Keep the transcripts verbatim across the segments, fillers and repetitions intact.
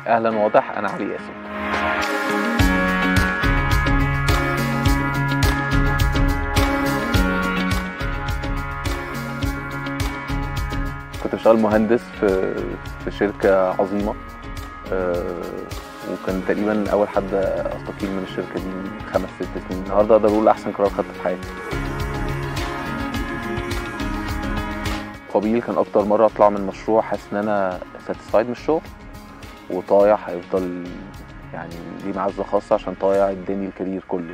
اهلا واضح، انا علي ياسر. كنت بشتغل مهندس في في شركه عظيمه، أه وكان تقريبا اول حد استقيل من الشركه دي من خمس ست سنين. النهارده اقدر اقول احسن قرار خدته في حياتي. قبيل كان اكتر مره اطلع من مشروع حاسس ان انا ساتيسفايد من الشغل، وطايع هيفضل يعني ليه معزه خاصه عشان طايع اداني الكارير كله.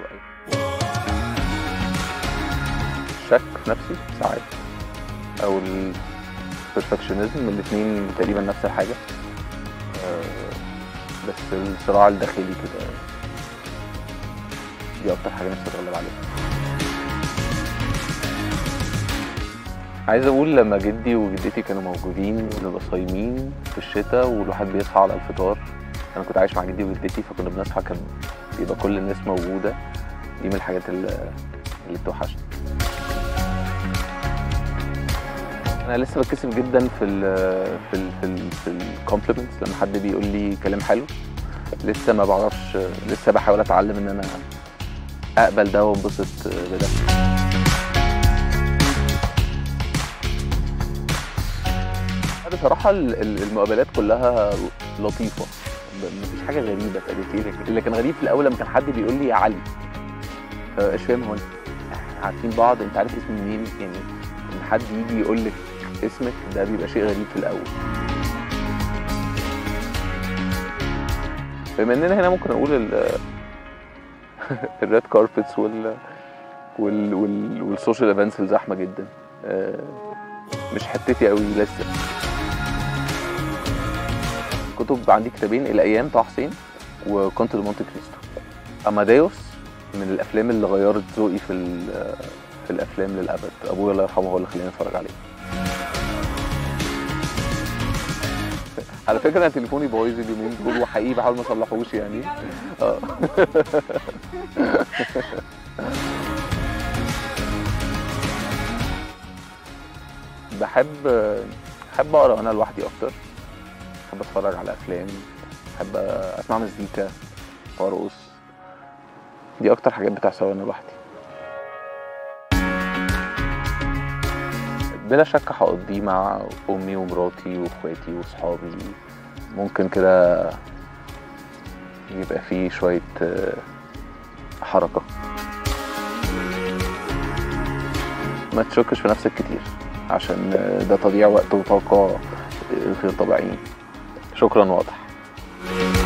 الشك في نفسي ساعات او البرفكشنزم، الاثنين تقريبا نفس الحاجه، بس الصراع الداخلي كده دي اكتر حاجه نفسي اتغلب عليها. عايز اقول لما جدي وجدتي كانوا موجودين ونبقى صايمين في الشتاء والواحد بيصحى على الفطار. انا كنت عايش مع جدي وجدتي فكنا بنصحى كان بيبقى كل الناس موجوده. دي من الحاجات اللي, اللي بتوحشني. انا لسه بتكسف جدا في ال في ال في ال في الكومبلمنتس لما حد بيقول لي كلام حلو. لسه ما بعرفش، لسه بحاول اتعلم ان انا اقبل ده وانبسط بده. بصراحه المقابلات كلها لطيفه، مفيش حاجه غريبه اتقالت لي. اللي كان غريب في الاول لما كان حد بيقول لي يا علي، مش فاهم هو عارفين بعض، انت عارف اسمي منين؟ يعني ان حد يجي يقول لك اسمك ده بيبقى شيء غريب في الاول. بما اننا هنا ممكن نقول الريد كاربتس وال وال وال والسوشيال ايفنتس الزحمه جدا مش حتتي قوي لسه. كتب عندي كتابين، الايام طه حسين وكونت دي مونte كريستو. اماديوس من الافلام اللي غيرت ذوقي في في الافلام للابد. ابويا الله يرحمه هو اللي خلاني اتفرج عليه. على فكره انا تليفوني بايظ اليومين دول وحقيقي بحاول ما اصلحوش يعني. اه بحب بحب اقرا وانا لوحدي اكتر. بحب اتفرج على افلام، بحب اسمع مزيكا وارقص. دي اكتر حاجات بتحصل وانا لوحدي. بلا شك هقضيه مع امي ومراتي واخواتي واصحابي. ممكن كده يبقى فيه شويه حركه. ما تشكش في نفسك كتير عشان ده تضييع وقت وطاقه غير طبيعيين. شكرا واضح.